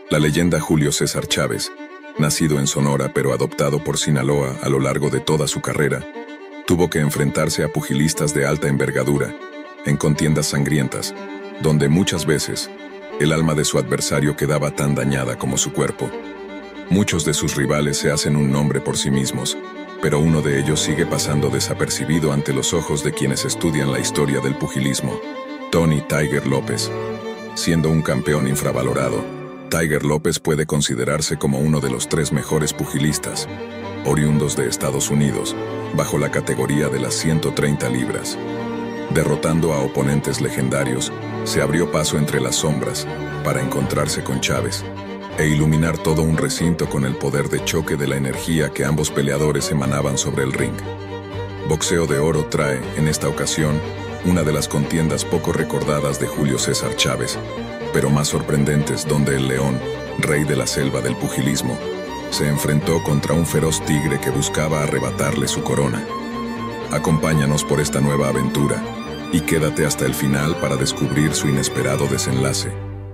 La leyenda Julio César Chávez, nacido en Sonora pero adoptado por Sinaloa a lo largo de toda su carrera, tuvo que enfrentarse a pugilistas de alta envergadura, en contiendas sangrientas, donde muchas veces el alma de su adversario quedaba tan dañada como su cuerpo. Muchos de sus rivales se hacen un nombre por sí mismos, pero uno de ellos sigue pasando desapercibido ante los ojos de quienes estudian la historia del pugilismo: Tony Tiger López. Siendo un campeón infravalorado, Tiger López puede considerarse como uno de los 3 mejores pugilistas, oriundos de Estados Unidos, bajo la categoría de las 130 libras. Derrotando a oponentes legendarios, se abrió paso entre las sombras para encontrarse con Chávez e iluminar todo un recinto con el poder de choque de la energía que ambos peleadores emanaban sobre el ring. Boxeo de Oro trae, en esta ocasión, una de las contiendas poco recordadas de Julio César Chávez, pero más sorprendentes, donde el león, rey de la selva del pugilismo, se enfrentó contra un feroz tigre que buscaba arrebatarle su corona. Acompáñanos por esta nueva aventura y quédate hasta el final para descubrir su inesperado desenlace.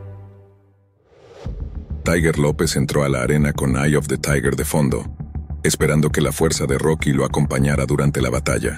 Tiger López entró a la arena con Eye of the Tiger de fondo, esperando que la fuerza de Rocky lo acompañara durante la batalla.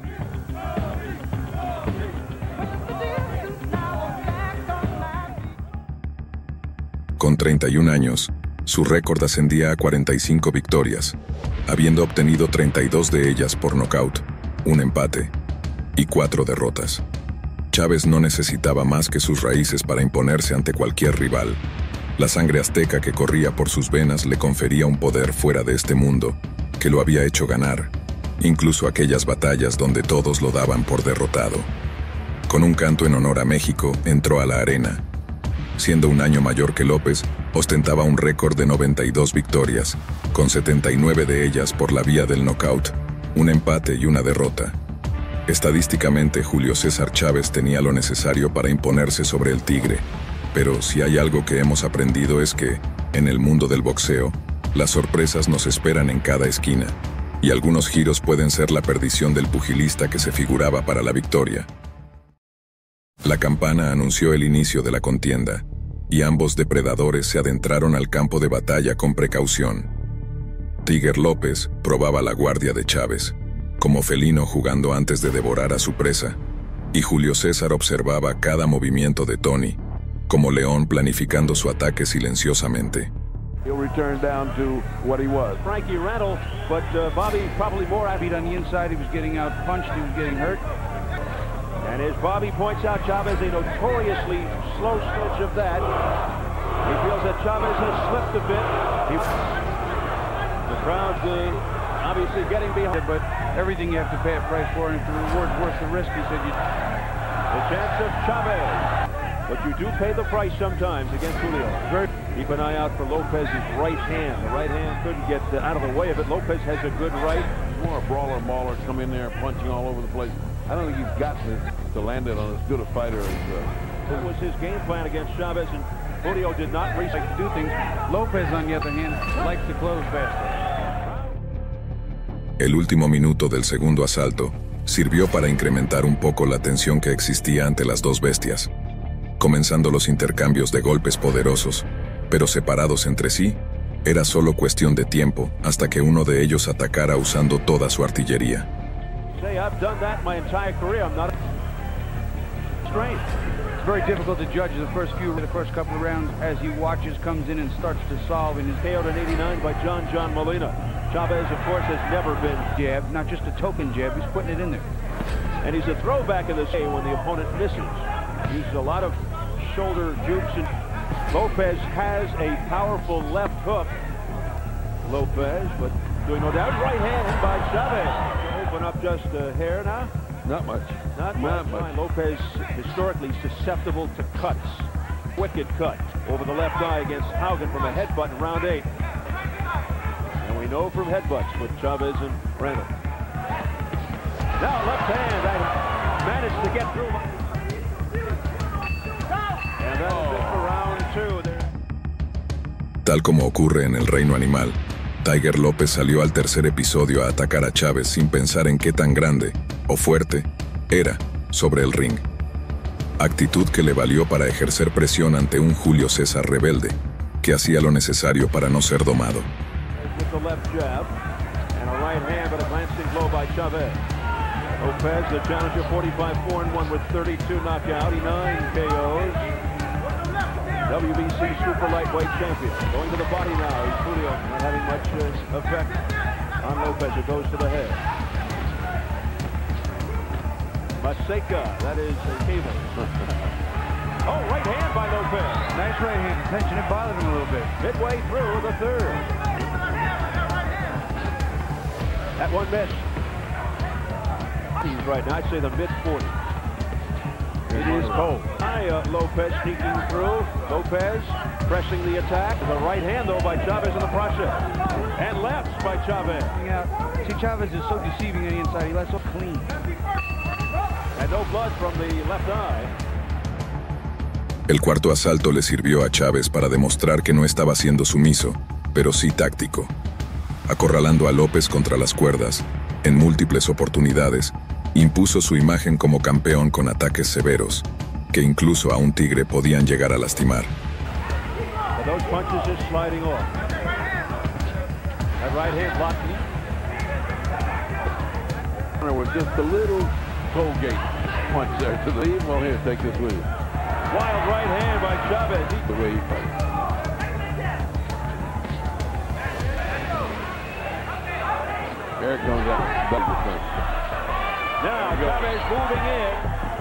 Con 31 años, su récord ascendía a 45 victorias, habiendo obtenido 32 de ellas por nocaut, un empate y 4 derrotas. Chávez no necesitaba más que sus raíces para imponerse ante cualquier rival. La sangre azteca que corría por sus venas le confería un poder fuera de este mundo que lo había hecho ganar, incluso aquellas batallas donde todos lo daban por derrotado. Con un canto en honor a México, entró a la arena. Siendo un año mayor que López, ostentaba un récord de 92 victorias, con 79 de ellas por la vía del nocaut, un empate y una derrota. Estadísticamente, Julio César Chávez tenía lo necesario para imponerse sobre el tigre, pero si hay algo que hemos aprendido es que, en el mundo del boxeo, las sorpresas nos esperan en cada esquina, y algunos giros pueden ser la perdición del pugilista que se figuraba para la victoria. La campana anunció el inicio de la contienda, y ambos depredadores se adentraron al campo de batalla con precaución. Tiger López probaba la guardia de Chávez, como felino jugando antes de devorar a su presa, y Julio César observaba cada movimiento de Tony, como león planificando su ataque silenciosamente. He'll return down to what he was. Frankie Randall, but Bobby probably more beat on the inside. He was getting out punched, he was getting hurt. And as Bobby points out, Chavez a notoriously slow stretch of that. He feels that Chavez has slipped a bit. The crowd's obviously getting behind it, but everything you have to pay a price for, and if the reward's worth the risk, he said the chance of Chavez. But you do pay the price sometimes against Julio. Keep an eye out for Lopez's right hand. The right hand couldn't get out of the way of it. Lopez has a good right. More a brawler, mauler, come in there punching all over the place. I don't think he's got to land it on as good a fighter as... It was his game plan against Chavez, and Julio did not reach like to do things. Lopez, on the other hand, likes to close faster. El último minuto del segundo asalto sirvió para incrementar un poco la tensión que existía ante las dos bestias, comenzando los intercambios de golpes poderosos, pero separados entre sí. Era solo cuestión de tiempo hasta que uno de ellos atacara usando toda su artillería. It's very difficult to judge the first couple of rounds as he watches, comes in and starts to solve in his KO'd in '89 by John Molina. Chavez, of course, has never been jab, not just a token jab, he's putting it in there. And he's a throwback in this day when the opponent misses. He uses a lot of shoulder jukes, and Lopez has a powerful left hook. Lopez, but doing no doubt, right hand by Chavez. Open up just a hair now. Not much. Not much. Lopez historically susceptible to cuts. Wicked cut over the left eye against Haugen from a headbutt in round 8. And we know from headbutts with Chavez and Randall. Now left hand, I managed to get through. And that is it for round 2 there. Tal como ocurre en el reino animal, Tiger López salió al tercer episodio a atacar a Chávez sin pensar en qué tan grande o fuerte era sobre el ring. Actitud que le valió para ejercer presión ante un Julio César rebelde, que hacía lo necesario para no ser domado. With the left jab and a right hand, but a glancing blow by Chavez. Lopez, the challenger, 45-4-1 with 32 knockouts, 39 KOs. WBC super lightweight champion. Going to the body now. Julio not having much effect on Lopez. It goes to the head. Maseca, that is a cable. Oh, right hand by Lopez. Nice right hand. Attention, it bothered him a little bit. Midway through the third. That one missed. He's right now, I'd say the mid-40s. It is cold. Lopez sneaking through. Lopez pressing the attack. The right hand, though, by Chavez in the process. And left by Chavez. See, Chavez is so deceiving on the inside. He lets so clean. And no blood from the left eye. El cuarto asalto le sirvió a Chavez para demostrar que no estaba siendo sumiso, pero sí táctico. Acorralando a López contra las cuerdas, en múltiples oportunidades, impuso su imagen como campeón con ataques severos, que incluso a un tigre podían llegar a lastimar. Those punches just sliding off. That right hand blocking. With just a little toe gate punch there to the lead. Well, here, take this with you. Wild right hand by Chavez. The way he fights. There comes that double punch. Now Chavez moving in.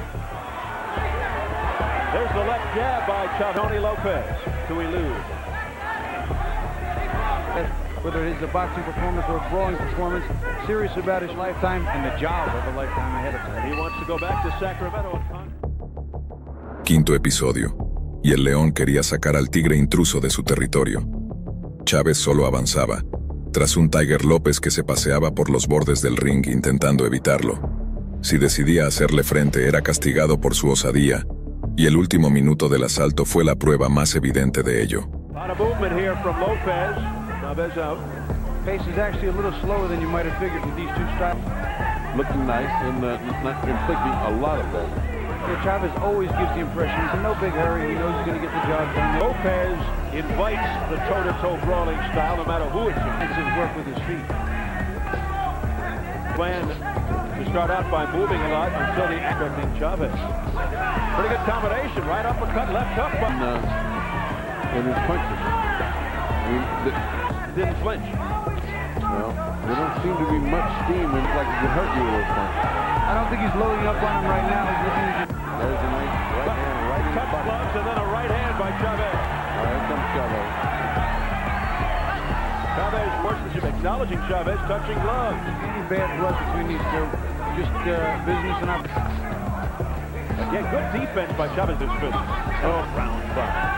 There's the left jab by Tony Lopez to elude. Whether it is a boxing performance or a brawling performance, serious about his lifetime and the job of a lifetime ahead of him. He wants to go back to Sacramento. Quinto episodio. Y el león quería sacar al tigre intruso de su territorio. Chavez solo avanzaba, tras un Tiger López que se paseaba por los bordes del ring intentando evitarlo. Si decidía hacerle frente era castigado por su osadía, y el último minuto del asalto fue la prueba más evidente de ello. Chavez out. Pace is actually a little slower than you might have figured with these two styles. Looking nice and not inflicting a lot of damage. Yeah, Chavez always gives the impression he's in no big hurry. He knows he's going to get the job done. Lopez invites the toe-to-toe brawling style, no matter who it's in. Makes his work with his feet. Plan to start out by moving a lot until the acting Chavez. Pretty good combination, right uppercut, left hook. And his punches. Didn't flinch. Well, there don't seem to be much steam and like it could hurt you with those punches. I don't think he's loading up on him right now. He's looking to just... There's a nice right hand right in the Touch gloves and then a right hand by Chavez. All right, here comes Chavez. Chavez works acknowledging Chavez touching gloves. Any bad blood between these two. Just business and opportunity. Again, good defense by Chavez's fist. Oh, round five.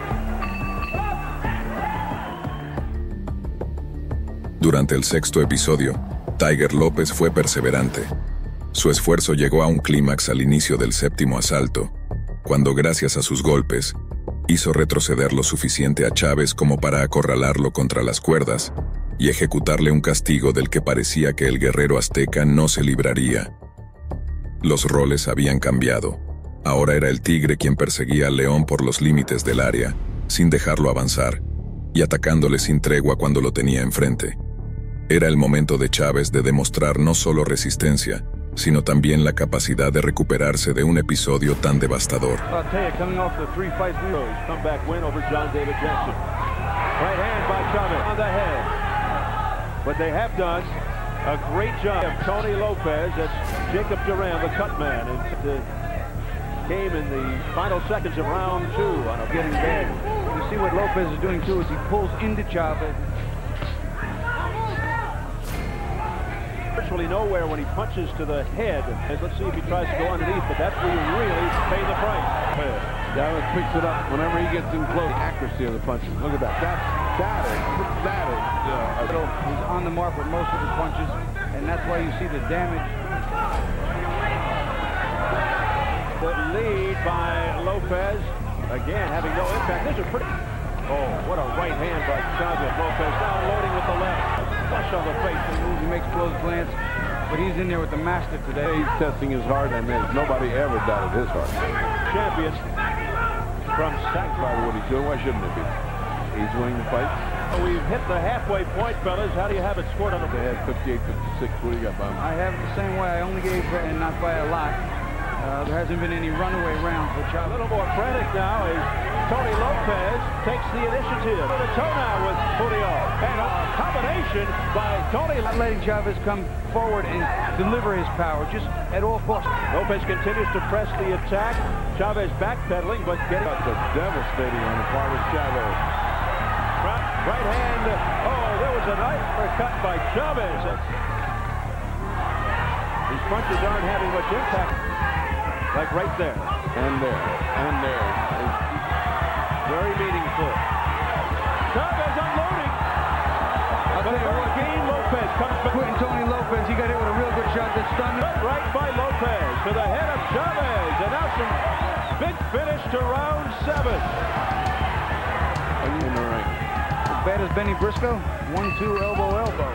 Durante el sexto episodio, Tiger López fue perseverante. Su esfuerzo llegó a un clímax al inicio del séptimo asalto, cuando gracias a sus golpes, hizo retroceder lo suficiente a Chavez como para acorralarlo contra las cuerdas y ejecutarle un castigo del que parecía que el guerrero azteca no se libraría. Los roles habían cambiado. Ahora era el tigre quien perseguía al león por los límites del área, sin dejarlo avanzar, y atacándole sin tregua cuando lo tenía enfrente. Era el momento de Chavez de demostrar no solo resistencia, sino también la capacidad de recuperarse de un episodio tan devastador. Coming off the 3 fight comeback win over John David Jackson. Right hand by Chavez on the head. But they have done a great job of Tony Lopez. That's Jacob Duran, the cut man, and came in the final seconds of round 2 on a getting bad. You see what Lopez is doing too is he pulls into Chavez. Virtually nowhere when he punches to the head. Let's see if he tries to go underneath, but that's where you really pay the price. Chavez picks it up whenever he gets in close. The accuracy of the punches. Look at that. That is. He's on the mark with most of his punches, and that's why you see the damage. The lead by Lopez. Again, having no impact. These are pretty... Oh, what a right hand by Chavez. Lopez now loading with the left. Flush on the face. He makes close glance, but he's in there with the master today. He's testing his heart, and nobody ever doubted his heart. Champion from Sackfire what he's doing. Why shouldn't it be? He's winning the fight. We've hit the halfway point, fellas. How do you have it scored on the They had 58-56. What do you got, Bob? I have it the same way. I only gave, and not by a lot. There hasn't been any runaway rounds for A Chavez. little more frantic now as Tony Lopez takes the initiative. The toe now with Julio. And a combination by Tony. Not letting Chavez come forward and deliver his power, just at all costs. Lopez continues to press the attack. Chavez backpedaling, but getting... That's devastating on the part of Chavez. Right hand. Oh, there was a nice cut by Chavez. These punches aren't having much impact. Like right there. And there. And there. Very meaningful. Chavez unloading. I'll tell you what, Joaquin Lopez comes back. Quitting Tony Lopez, he got hit with a real good shot that stunned him. Right by Lopez to the head of Chavez. And now some big finish to round 7. In the ring. As bad as Benny Briscoe, 1-2 elbow.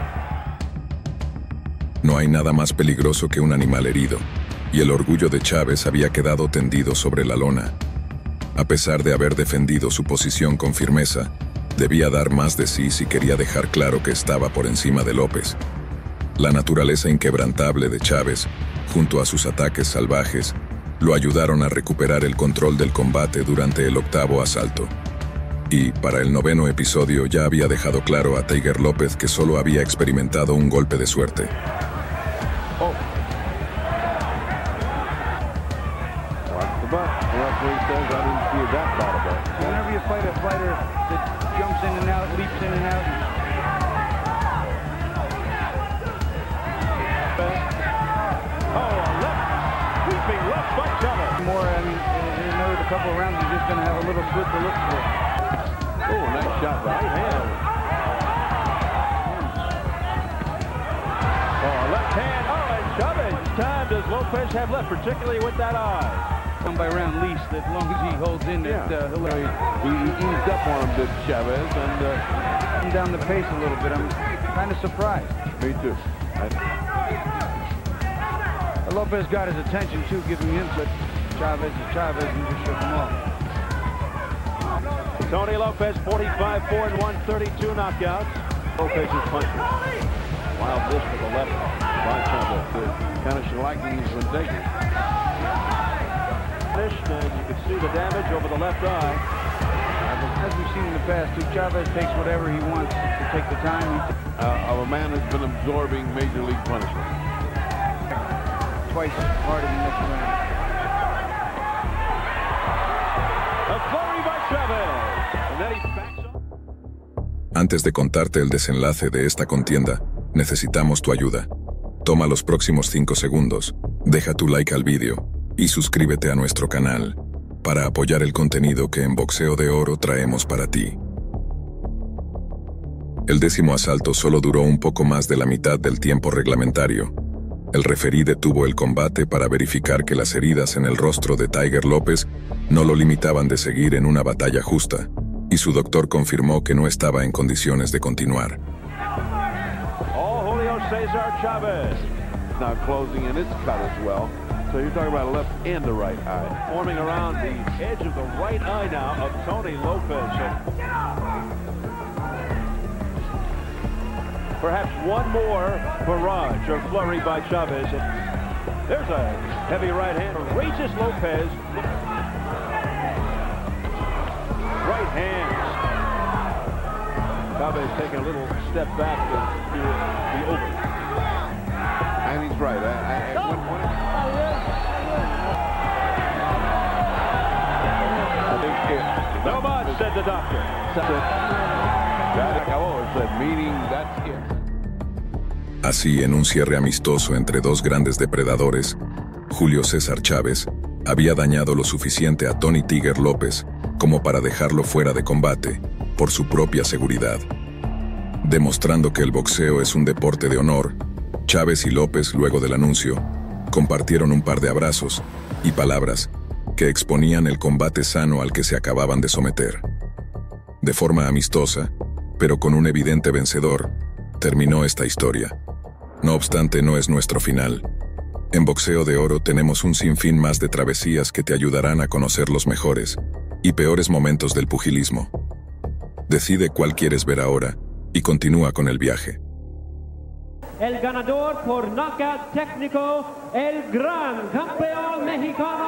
No hay nada más peligroso que un animal herido, y el orgullo de Chavez había quedado tendido sobre la lona. A pesar de haber defendido su posición con firmeza, debía dar más de sí si quería dejar claro que estaba por encima de López. La naturaleza inquebrantable de Chavez, junto a sus ataques salvajes, lo ayudaron a recuperar el control del combate durante el 8º asalto. Y, para el 9º episodio, ya había dejado claro a Tiger López que solo había experimentado un golpe de suerte. Oh. Watch the butt. The referee says I didn't see that bad of it. Whenever you fight a fighter that jumps in and out, leaps in and out. Oh, a left, sweeping left by Chavez. More, I mean, in another couple of rounds, he's just going to have a little slit to look for. Oh, nice shot. Right hand. Oh, left hand. Oh, and Chavez. Time does Lopez have left, particularly with that eye? One by round least, as long as he holds in it, He eased up on him, did Chavez, and come down the pace a little bit. I'm kind of surprised. me too. Lopez got his attention too, giving him, but Chavez is Chavez and just shook him off. Tony Lopez, 45-4 and 132 knockouts. Lopez's punches. Wild disc to the left by Chavez. Kind of shellacking he's been taking. Finished, and you can see the damage over the left eye. As we've seen in the past, too, Chavez takes whatever he wants to take the time. Of a man who's been absorbing major league punishment. Twice harder than this round. A flurry by Chavez. And then he backs up. Antes de contarte el desenlace de esta contienda, necesitamos tu ayuda. Toma los próximos 5 segundos, deja tu like al vídeo y suscríbete a nuestro canal para apoyar el contenido que en Boxeo de Oro traemos para ti. El 10º asalto solo duró un poco más de la mitad del tiempo reglamentario. El referí detuvo el combate para verificar que las heridas en el rostro de Tiger López no lo limitaban de seguir en una batalla justa, y su doctor confirmó que no estaba en condiciones de continuar. Oh, Julio Cesar Chavez. Now closing in its cut as well. So you're talking about a left and a right eye. Forming around the edge of the right eye now of Tony Lopez. Perhaps one more barrage or flurry by Chavez. There's a heavy right hand. Raises Lopez. Right hands. Chavez taking a little step back to the open. And he's right. No much, said the doctor. That acabó, said, meaning that's it. Así, en un cierre amistoso entre dos grandes depredadores, Julio César Chávez había dañado lo suficiente a Tony Tiger López como para dejarlo fuera de combate por su propia seguridad. Demostrando que el boxeo es un deporte de honor, Chávez y López, luego del anuncio, compartieron un par de abrazos y palabras que exponían el combate sano al que se acababan de someter. De forma amistosa, pero con un evidente vencedor, terminó esta historia. No obstante, no es nuestro final. En Boxeo de Oro tenemos un sinfín más de travesías que te ayudarán a conocer los mejores y peores momentos del pugilismo. Decide cuál quieres ver ahora y continúa con el viaje. El ganador por knockout técnico, el gran campeón mexicano.